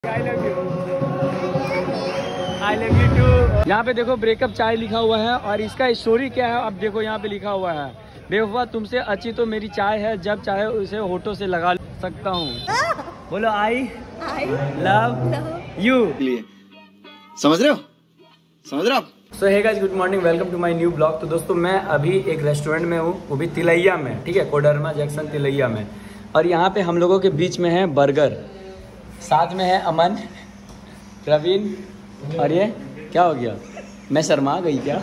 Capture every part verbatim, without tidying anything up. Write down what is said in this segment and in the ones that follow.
I love you, I love you too. यहाँ पे देखो ब्रेकअप चाय लिखा हुआ है और इसका स्टोरी क्या है अब देखो यहाँ पे लिखा हुआ है। बेवफा तुमसे अच्छी तो मेरी चाय है, जब चाहे उसे होठों से लगा सकता हूँ। बोलो आई लव यू। समझ रहे हो समझ रहे हो आप? So hey guys, good morning, welcome to my new blog. तो दोस्तों मैं अभी एक रेस्टोरेंट में हूँ, वो भी तिलैया में, ठीक है, कोडरमा जंक्शन तिलैया में। और यहाँ पे हम लोगों के बीच में है बर्गर, साथ में है अमन, प्रवीण, और ये क्या हो गया, मैं शर्मा गई क्या?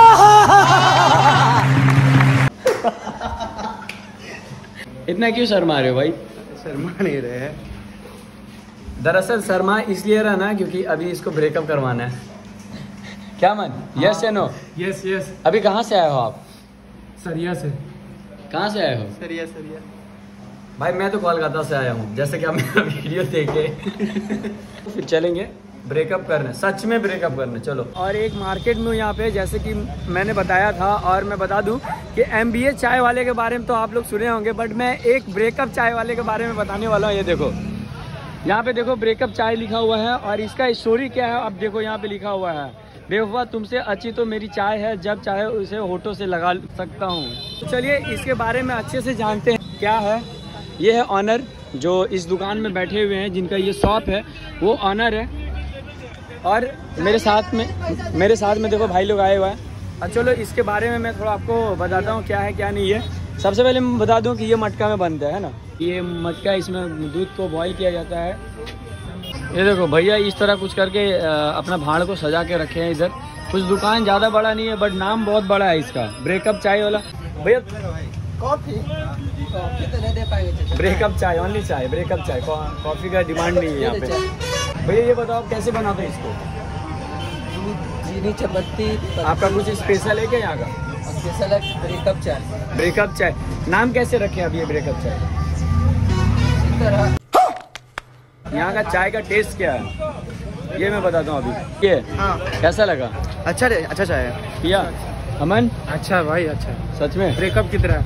इतना क्यों शर्मा रहे हो भाई? शर्मा नहीं रहे हैं, दरअसल शर्मा इसलिए रहा ना क्योंकि अभी इसको ब्रेकअप करवाना है। क्या मन? यस या नो? Yes yes. अभी कहाँ से आए हो आप? सरिया से। कहाँ से आए हो? सरिया सरिया। भाई मैं तो कोलकाता से आया हूँ, जैसे कि आप मेरा वीडियो देखे। फिर चलेंगे ब्रेकअप करने, सच में ब्रेकअप करने, चलो। और एक मार्केट में यहाँ पे, जैसे कि मैंने बताया था, और मैं बता दूं कि एमबीए चाय वाले के बारे में तो आप लोग सुने होंगे, बट मैं एक ब्रेकअप चाय वाले के बारे में बताने वाला हूँ। ये देखो यहाँ पे देखो ब्रेकअप चाय लिखा हुआ है और इसका स्टोरी क्या है अब देखो यहाँ पे लिखा हुआ है। बेवफा तुमसे अच्छी तो मेरी चाय है, जब चाहे उसे होठों से लगा सकता हूँ। तो चलिए इसके बारे में अच्छे से जानते हैं क्या है। ये है ऑनर जो इस दुकान में बैठे हुए हैं, जिनका ये शॉप है, वो ऑनर है। और मेरे साथ में मेरे साथ में देखो भाई लोग आए हुए हैं। और चलो इसके बारे में मैं थोड़ा आपको बताता हूँ क्या है क्या नहीं है। सबसे पहले मैं बता दूँ कि ये मटका में बनता है ना, ये मटका, इसमें दूध को बॉईल किया जाता है। ये देखो भैया इस तरह कुछ करके अपना भाड़ को सजा के रखे हैं इधर। कुछ दुकान ज़्यादा बड़ा नहीं है बट नाम बहुत बड़ा है इसका, ब्रेकअप चाय वाला। भैया कॉफ़ी कॉफ़ी तो नहीं दे पाएंगे, ब्रेकअप चाय, ओनली चाय, ब्रेकअप चाय, कॉफ़ी का डिमांड नहीं है यहाँ पे। भैया ये बताओ आप कैसे बनाते हैं इसको? चीनी चपत्ती। आपका कुछ स्पेशल है क्या यहाँ का? स्पेशल है ब्रेकअप चाय। ब्रेकअप चाय नाम कैसे रखे अभी ये ब्रेकअप चाय? इस तरह यहाँ का चाय का टेस्ट क्या है ये मैं बताता हूँ अभी। ये हाँ कैसा लगा? अच्छा अच्छा चाय है। पिया अमन? अच्छा भाई अच्छा। सच में ब्रेकअप की तरह।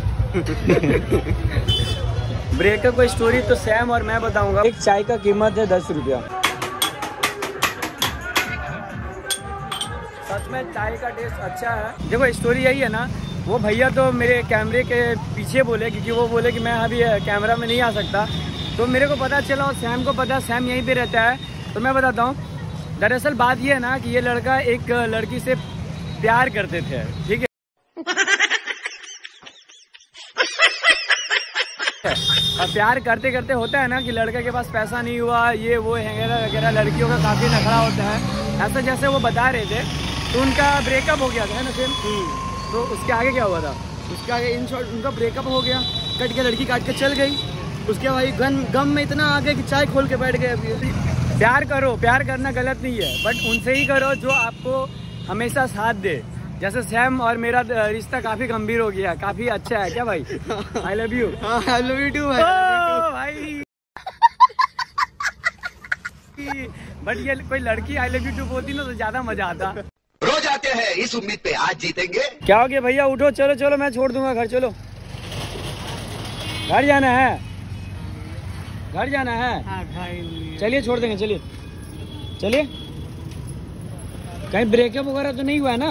ब्रेकअप का स्टोरी तो सैम और मैं बताऊंगा। एक चाय का कीमत है दस रुपया। सच में चाय का टेस्ट अच्छा है। देखो स्टोरी यही है ना, वो भैया तो मेरे कैमरे के पीछे बोले क्योंकि वो बोले कि मैं अभी कैमरा में नहीं आ सकता, तो मेरे को पता चला और सैम को पता, सैम यहीं पे रहता है। तो मैं बताता हूँ, दरअसल बात ये है ना कि ये लड़का एक लड़की से प्यार करते थे, ठीक है। और प्यार करते करते होता है ना कि लड़का के पास पैसा नहीं हुआ, ये वो वगैरह वगैरह, लड़कियों का काफ़ी नखरा होता है, ऐसा जैसे वो बता रहे थे। तो उनका ब्रेकअप हो गया था ना सेम। तो उसके आगे क्या हुआ था, उसके आगे इन शॉर्ट उनका ब्रेकअप हो गया, कट के लड़की काट के चल गई। उसके भाई गन गम में इतना आ गया कि चाय खोल के बैठ गए। अभी प्यार करो, प्यार करना गलत नहीं है, बट उनसे ही करो जो आपको हमेशा साथ दे। जैसे सैम और मेरा रिश्ता काफी गंभीर हो गया, काफी अच्छा है। क्या भाई? I love you. I love you too भाई। बट ये कोई लड़की आई लव यू टू बोलती ना तो ज्यादा मजा आता। रोज आते हैं इस उम्मीद पे आज जीतेंगे। क्या हो गया भैया? उठो, चलो चलो, मैं छोड़ दूंगा घर। चलो घर जाना है, घर जाना है। हाँ भाई चलिए छोड़ देंगे, चलिए चलिए। कहीं ब्रेकअप वगैरह तो नहीं हुआ है ना?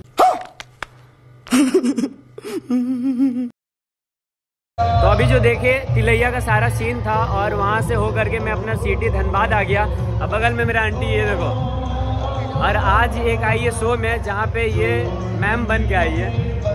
तो अभी जो देखे तिलैया का सारा सीन था और वहां से हो करके मैं अपना सिटी धनबाद आ गया। अब बगल में मेरा आंटी, ये देखो। और आज एक आई है शो में जहाँ पे ये मैम बन के आई है।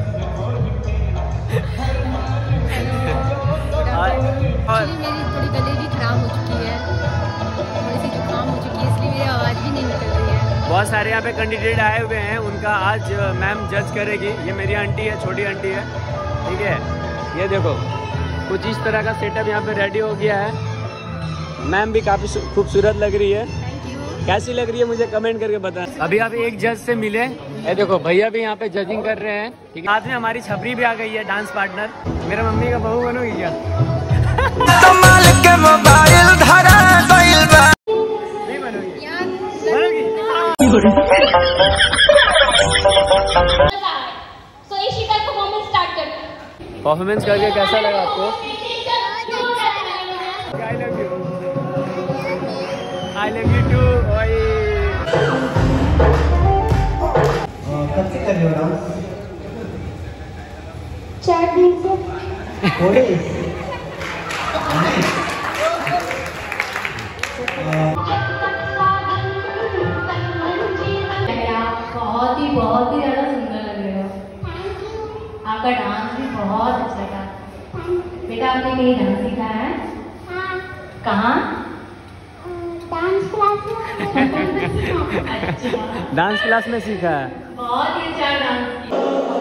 और, और मेरी थोड़ी गले भी खराब हो चुकी है, थोड़ी सी जुकाम हो चुकी है, इसलिए मेरी आवाज़ भी नहीं निकल रही है। बहुत सारे यहाँ पे कैंडिडेट आए हुए हैं, उनका आज मैम जज करेगी। ये मेरी आंटी है, छोटी आंटी है, ठीक है। ये देखो कुछ इस तरह का सेटअप यहाँ पे रेडी हो गया है। मैम भी काफ़ी खूबसूरत लग रही है। कैसी लग रही है मुझे कमेंट करके बताएं। अभी आप एक जज से मिले, ये देखो भैया भी यहाँ पे जजिंग कर रहे हैं, ठीक है। साथ में हमारी छपरी भी आ गई है, डांस पार्टनर। मेरा मम्मी का बहू बनोगी क्या? कमाल के मोबाइल धरा गइल बा। नहीं बनोगी? बनोगी? परफॉर्मेंस करके कैसा लगा आपको? I love you. I love you too. कब से कर रहे हो डांस? चार दिन से। बहुत ही बहुत ही ज्यादा सुंदर लग रहे हो। आपका डांस भी बहुत अच्छा था। बेटा आपने कहीं डांस सीखा है? हाँ। कहाँ? डांस क्लास में। अच्छा, डांस क्लास में सीखा है। बहुत ही अच्छा डांस किया।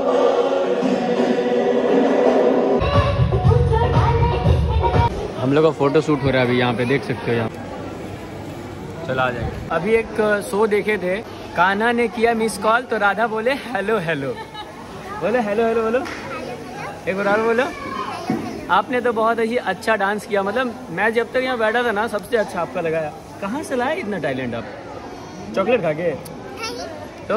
हम लोग का फोटो शूट हो रहा है अभी यहाँ पे, देख सकते हो यहाँ। चला आ जाएगा। अभी एक शो देखे थे, कान्हा ने किया मिस कॉल तो राधा बोले हेलो हेलो। बोलो हेलो हेलो बोलो, एक बार और बोलो। आपने तो बहुत ही अच्छा डांस किया, मतलब मैं जब तक यहाँ बैठा था ना सबसे अच्छा आपका लगाया। कहाँ से लाया इतना टैलेंट आप? चॉकलेट खा के? तो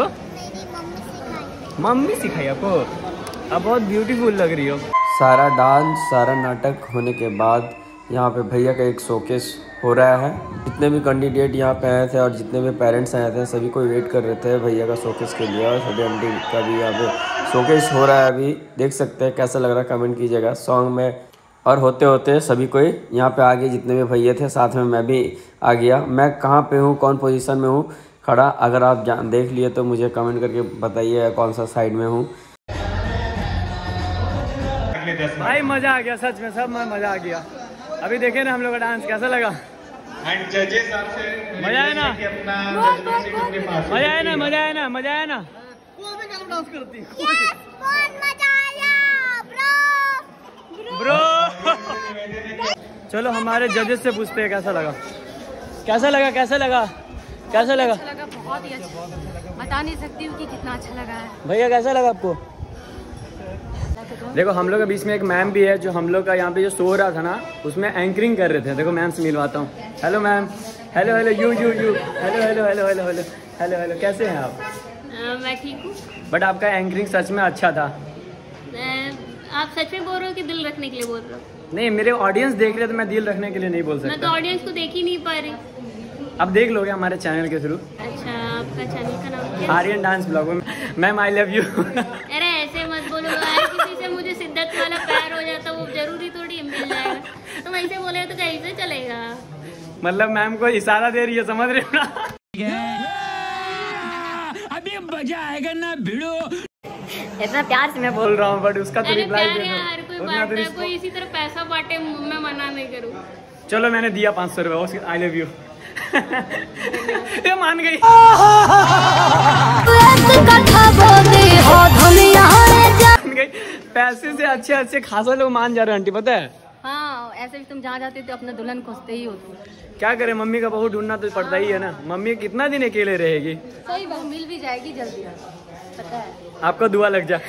मम्मी सिखाई आपको? आप बहुत ब्यूटीफुल लग रही हो। सारा डांस सारा नाटक होने के बाद यहाँ पे भैया का एक शोकेस हो रहा है। जितने भी कैंडिडेट यहाँ पे आए थे और जितने भी पेरेंट्स आए थे सभी कोई वेट कर रहे थे भैया का शोकेस के लिए। और छोटी आंटी का भी यहाँ पे शोकेस हो रहा है अभी, देख सकते हैं कैसा लग रहा है, कमेंट कीजिएगा सॉन्ग में। और होते होते सभी कोई यहाँ पे आ गए, जितने भी भैया थे साथ में मैं भी आ गया। मैं कहाँ पे हूँ, कौन पोजीशन में हूँ खड़ा, अगर आप जान देख लिए तो मुझे कमेंट करके बताइए कौन सा साइड में हूँ। भाई मज़ा आ गया सच में, सब में मज़ा आ गया। अभी देखे ना हम लोग का डांस कैसा लगा। एंड जजेस आपसे मजा आया ना? मजा आया ना? मजा आया ना? मजा आया ना? डांस करती ब्रो। चलो हमारे जजेस से पूछते हैं कैसा लगा, कैसा लगा, कैसा लगा, कैसा लगा? अच्छा लगा, बहुत ही अच्छा। बता नहीं सकती हूँ कि कितना अच्छा लगा है। भैया कैसा लगा आपको? देखो हम लोग के बीच में एक मैम भी है जो हम लोग का यहाँ पे जो शो हो रहा था ना उसमें एंकरिंग कर रहे थे। देखो मैम से मिलवाता हूँ। Hello ma'am. Hello hello you you you hello hello hello hello hello hello hello कैसे हैं आप? मैं ठीक हूँ। बट आपका एंकरिंग सच में अच्छा था। आप सच में बोल रहे हो कि दिल रखने के लिए बोल रहे हो? नहीं, मेरे ऑडियंस देख रहे तो मैं दिल रखने के लिए नहीं बोल सकता। मैं तो ऑडियंस को देख ही नहीं पा रही। अब देख लोगे हमारे चैनल के थ्रू। अच्छा, आपका चैनल का नाम क्या है? Aryan dance blog. Ma'am I love you. अरे ऐसे मत बोलो यार, किसी से मुझे शिद्दत वाला प्यार हो जाता वो जरूरी थोड़ी मिल जाएगा। तुम ऐसे बोले तो कैसे चलेगा? मतलब मैम को इशारा दे रही है, समझ रहे हो ना? अभी मजा आएगा ना भिड़ो। इतना प्यार से मैं बोल रहा हूँ बट उसका तो रिप्लाई दे दो। हर कोई बांटता है, कोई इसी तरह पैसा बांटे, मैं मना नहीं करूँ। चलो मैंने दिया पाँच सौ रुपये। I love you. ये मान गई। पैसे से अच्छे अच्छे खासा लोग मान जा रहे हैं आंटी, पता है? हाँ, ऐसे भी तुम जहाँ जाते हो तो अपना दुल्हन खोजते ही होते। क्या करे, मम्मी का बहू ढूंढना तो पड़ता ही है ना। मम्मी कितना दिन अकेले रहेगी? सही बहू मिल भी जाएगी जल्दी, पता है। आपका दुआ लग जा।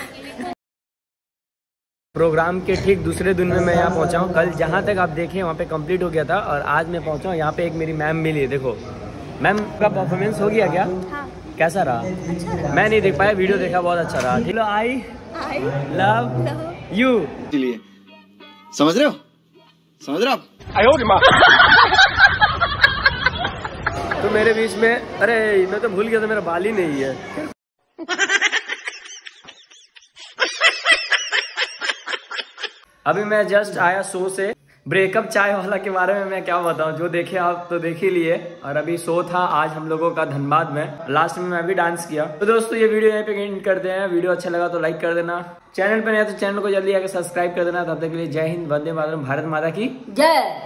प्रोग्राम के ठीक दूसरे दिन में मैं यहाँ पहुँचा हूँ। कल जहाँ तक आप देखें वहाँ पे कंप्लीट हो गया था और आज मैं पहुँचा हूँ यहाँ पे। एक मेरी मैम मिली है। देखो मैम का परफॉर्मेंस हो गया क्या? हाँ। कैसा रहा? अच्छा। मैं नहीं देख पाया, वीडियो देखा, बहुत अच्छा रहा। ठीक है, आई लव यू। इसलिए समझ रहे हो, समझ रहे हो आप? तो मेरे बीच में, अरे मैं तो भूल गया था मेरा बाल ही नहीं है। अभी मैं जस्ट आया शो से। ब्रेकअप चाय वाला के बारे में मैं क्या बताऊं, जो देखे आप तो देख ही लिए। और अभी शो था आज हम लोगों का धनबाद में, लास्ट में मैं भी डांस किया। तो दोस्तों ये वीडियो यहाँ पे एंड करते हैं। वीडियो अच्छा लगा तो लाइक कर देना, चैनल पे नया तो चैनल को जल्दी आके सब्सक्राइब कर देना। तब तक के लिए जय हिंद, वंदे मातरम, भारत माता की जय।